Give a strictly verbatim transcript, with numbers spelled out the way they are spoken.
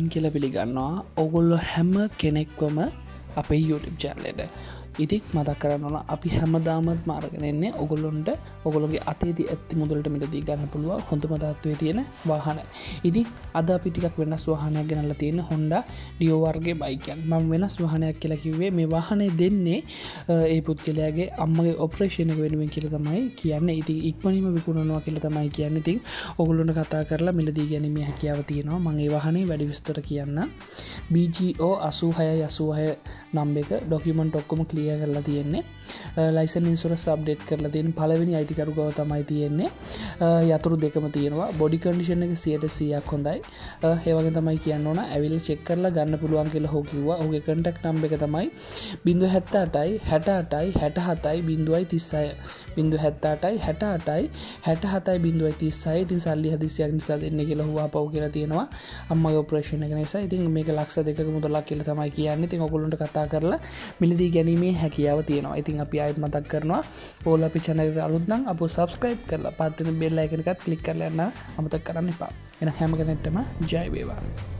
තෙරුවන් කියලා පිළිගන්නවා ඔගොල්ලෝ හැම කෙනෙක්වම අපේ YouTube channel එකට. ඉතින් මතක් කරන්න ඕන අපි හැමදාමත් මාර්ගෙන එන්නේ ඔගොල්ලොන්ට ඔගොල්ලෝගේ අතේදී ඇත්ති මුදලට මිලදී ගන්න පුළුවන් හොඳම තත්ත්වයේ තියෙන වාහන. ඉතින් අද අපි ටිකක් වෙනස් වාහනයක් ගෙනල්ලා තියෙන Honda Dio වර්ගයේ බයික් එකක්. මම වෙනස් වාහනයක් කියලා කිව්වේ මේ වාහනේ දෙන්නේ ඒ පුද්ගලයාගේ අම්මගේ ඔපරේෂන් එක වෙනුවෙන් කියලා තමයි කියන්නේ. ඉතින් ඉක්මනින්ම විකුණනවා කියලා තමයි කියන්නේ. ඉතින් ඔගොල්ලොන්ට කතා කරලා මිලදී ගැනීමේ හැකියාව තියෙනවා. මම ඒ වාහනේ වැඩි විස්තර කියන්න. B G O eighty-six eighty-six number එක ඩොකියුමන්ට් ඔක්කොම ක්ලියර් කරලා තියෙන්නේ. ලයිසන් ඉන්ෂුරන්ස් අප්ඩේට් කරලා තියෙන පළවෙනි අයිතිකරු ගාව තමයි තියෙන්නේ. යතුරු දෙකම තියෙනවා. බොඩි කන්ඩිෂන් එක one hundred percent හොඳයි. ඒ වගේ තමයි කියන්න ඕන. ඇවිල්ලා චෙක් කරලා ගන්න පුළුවන් කියලා හො කිව්වා. ඔහුගේ contact number එක තමයි zero seven eight eight sixty-eight sixty-seven zero three six zero seven eight sixty-eight sixty-seven zero three six. ඉතින් සල්ලි හදිස්සියක් නිසා දෙන්නේ කියලා හුවා පව් කියලා තියෙනවා. අම්මගේ ඔපරේෂන් එක නිසා. ඉතින් මේක ලක්ෂ දෙකක මුදලක් කියලා තමයි කියන්නේ. ඉතින් ඔයගොල්ලන්ට කතා කරලා මිලදී ගැනීමේ හැකියාව තියෙනවා. ඉතින් අපි ආයෙත් මතක් කරනවා ඔයාලා අපේ channel එකට අලුත් නම් අපෝ subscribe කරලා පස්සෙන් bell icon එකත් click කරලා යන්න අමතක කරන්න එපා. එහෙනම් හැම කෙනෙක්ටම ජය වේවා.